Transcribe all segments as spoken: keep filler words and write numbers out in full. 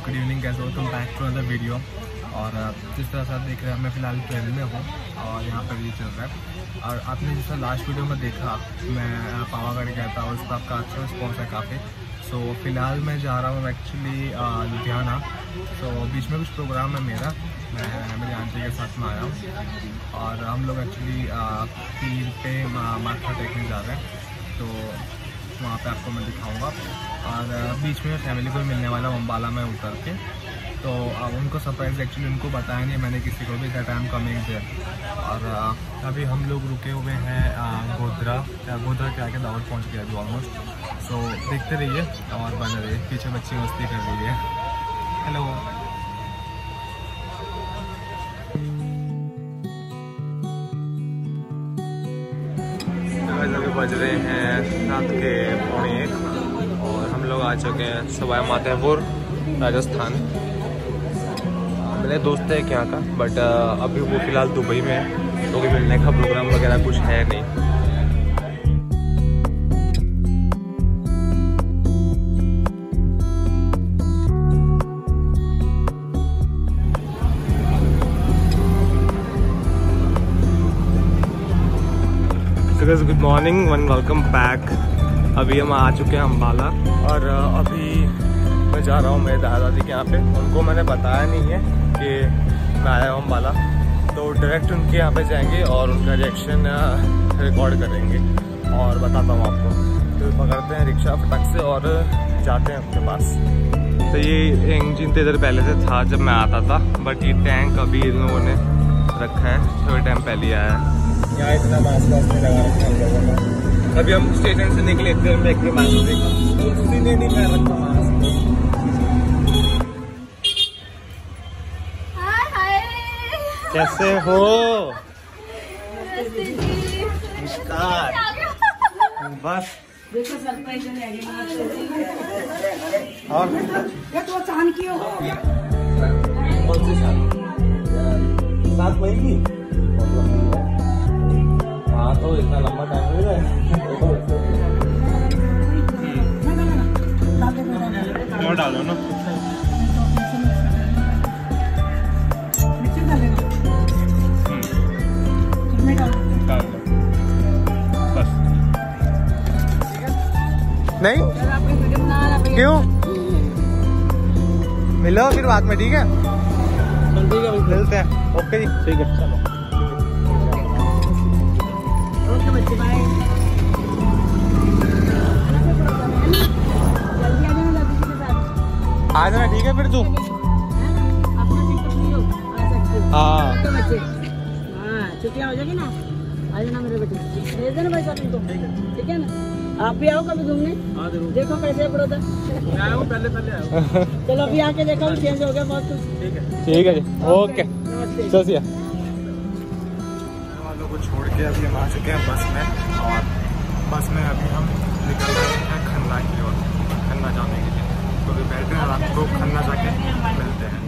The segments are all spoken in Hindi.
गुड इवनिंग, कैसे हो तुम? Back to other video. और जिस तरह से आप देख रहे हैं मैं फ़िलहाल ट्रेन में हूँ और यहाँ पर ये चल रहा है। और आपने जिस तरह लास्ट वीडियो में देखा मैं पावागढ़ गया था और उस पर आपका अच्छा रिस्पॉन्स है काफ़ी। सो so, फ़िलहाल मैं जा रहा हूँ एक्चुअली लुधियाना। सो so, बीच में कुछ प्रोग्राम है मेरा, मैं मेरी आंटी के साथ में आया हूँ और हम लोग एक्चुअली पीर पे माथा टेकने जा रहे हैं। तो वहाँ पे आपको मैं दिखाऊंगा। और बीच में फैमिली को भी मिलने वाला हूँ अम्बाला में उतर के। तो अब उनको सरप्राइज एक्चुअली उनको बताया नहीं मैंने किसी को भी, that I am coming there. और अभी हम लोग रुके हुए हैं गोधरा, क्या गोधरा के आके दावत पहुँच गया अभी ऑलमोस्ट। सो देखते रहिए और बने रहिए। पीछे बच्ची मस्ती कर रही है। हेलो, अभी बज रहे हैं रात के पौने एक और हम लोग आ चुके हैं सवाई माधोपुर राजस्थान। मेरे दोस्त है एक यहाँ का, बट अभी वो फिलहाल दुबई में है तो मिलने का प्रोग्राम वगैरह कुछ है नहीं। Good morning one welcome back. अभी हम आ चुके हैं अम्बाला और अभी मैं जा रहा हूँ मेरे दादा दादी के यहाँ पे। उनको मैंने बताया नहीं है कि मैं आया हूँ अम्बाला, तो डायरेक्ट उनके यहाँ पे जाएंगे और उनका रिएक्शन रिकॉर्ड करेंगे और बताता हूँ आपको। तो पकड़ते हैं रिक्शा फटक से और जाते हैं उनके पास। तो ये इंजन तो इधर पहले से था जब मैं आता था, बट ये टैंक अभी इन लोगों ने रखा है, थोड़े टाइम पहले आया है। यहाँ इतना मास्क वास्क नहीं लगा रखा है लोगों ने। अभी हम स्टेशन से निकले थे, मैं एक मास्क देखा, किसी ने नहीं पहन रखा मास्क। कैसे हो? नमस्कार। बस देखो सरप्राइज और क्या तो चांद की हो? कौन सी साल? सात मई की। हाँ तो इतना लंबा टाइम हो रहा है। डालो ना बस। नहीं क्यों? मिलो फिर बाद में, ठीक है? ठीक है, मिलते हैं। ओके जी, ठीक है, चलो। ओके बच्चे, बाय। जल्दी आ जाना दादी के साथ। आ जाना, ठीक है फिर तू। अपना टिकट फ्री हो, आ सकते हो। हाँ ओके बच्चे, हाँ छुट्टियाँ हो जाएगी ना, आ जाना मेरे बेटे। भेज देना भाई साहब इनको, ठीक है ना? आप भी आओ कभी घूमने। हाँ जरूर। देखो कैसे है बड़ौदा। मैं आया हूँ, पहले पहले आया हूँ। चलो अभी आके देखो, चेंज हो गया बहुत कुछ। ठीक है, ठीक है जी, ओके। चलिए वालों को छोड़ के अभी हम आ चुके हैं बस में और बस में अभी हम निकल रहे हैं खन्ना की ओर, खन्ना जाने के लिए। तो अभी बैठे हैं, रात को खन्ना जाके मिलते हैं।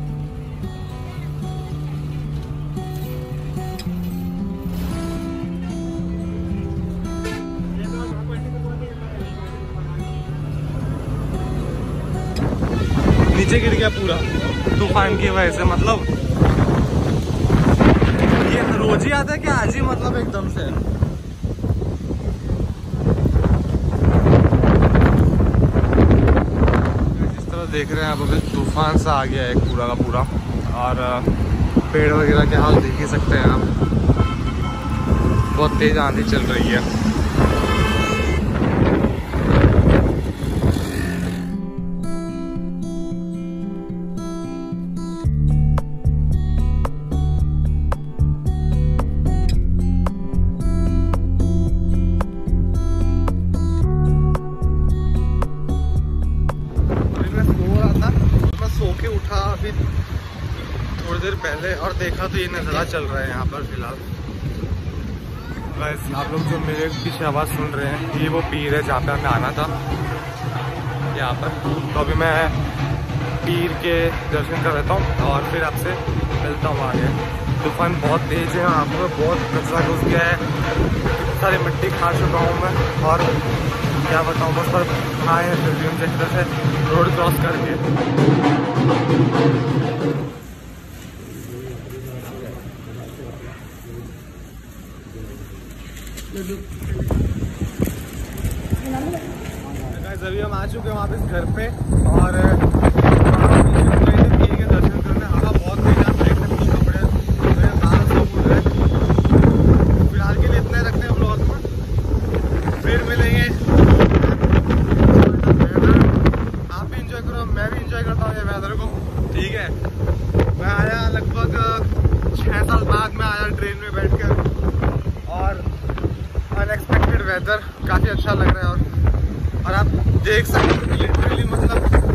नीचे गिर गया पूरा तूफान की वजह से। मतलब ये रोज ही आता है कि आज ही मतलब एकदम से? जिस तरह देख रहे हैं आप अभी तूफान सा आ गया है पूरा का पूरा। और पेड़ वगैरह के हाल देख ही सकते हैं आप, बहुत तेज आंधी चल रही है। उठा अभी थोड़ी देर पहले और देखा तो ये नज़ारा चल रहा है यहाँ पर फिलहाल। बस आप लोग जो मेरे पीछे आवाज़ सुन रहे हैं ये वो पीर है जहाँ पे हमें आना था यहाँ पर। तो अभी मैं पीर के दर्शन कर लेता हूँ और फिर आपसे मिलता हूँ आगे। तूफान बहुत तेज़ है, आँखों में बहुत कचरा घुस गया है, सारी मिट्टी खा चुका हूँ मैं और क्या बताऊँ, बस पर आए हैं फिर भी हम जिस तरह से रोड क्रॉस करके। अभी हम आ चुके हैं वापस घर पे और ठीक है दर्शन करने। हवा बहुत तेज है, देख सकते हो कपड़े मेरे दाल सब उड़ रहे हैं। फिलहाल के लिए इतना ही रखते हैं ब्लॉग में, फिर मिलेंगे। आप भी इंजॉय करो, मैं भी इंजॉय करता हूँ ये वेदर को। ठीक है, मैं आया लगभग छः साल बाद में आया ट्रेन में बैठ कर और अनएक्सपेक्टेड वेदर काफ़ी अच्छा लग रहा है। और और आप देख सकते हो लिटरली मतलब